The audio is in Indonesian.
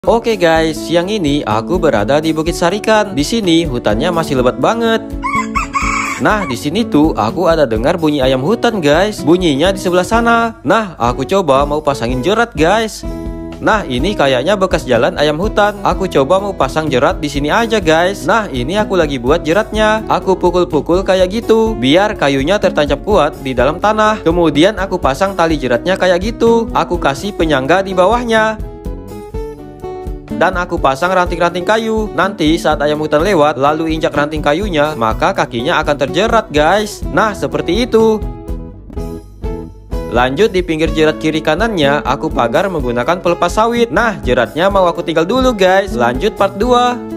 Oke guys, siang ini aku berada di Bukit Sarikan. Di sini hutannya masih lebat banget. Nah, di sini tuh aku ada dengar bunyi ayam hutan, guys. Bunyinya di sebelah sana. Nah, aku coba mau pasangin jerat, guys. Nah, ini kayaknya bekas jalan ayam hutan. Aku coba mau pasang jerat di sini aja, guys. Nah, ini aku lagi buat jeratnya. Aku pukul-pukul kayak gitu, biar kayunya tertancap kuat di dalam tanah. Kemudian aku pasang tali jeratnya kayak gitu. Aku kasih penyangga di bawahnya. Dan aku pasang ranting-ranting kayu. Nanti saat ayam hutan lewat lalu injak ranting kayunya, maka kakinya akan terjerat, guys. Nah, seperti itu. Lanjut di pinggir jerat kiri kanannya aku pagar menggunakan pelepas sawit. Nah, jeratnya mau aku tinggal dulu, guys. Lanjut part 2.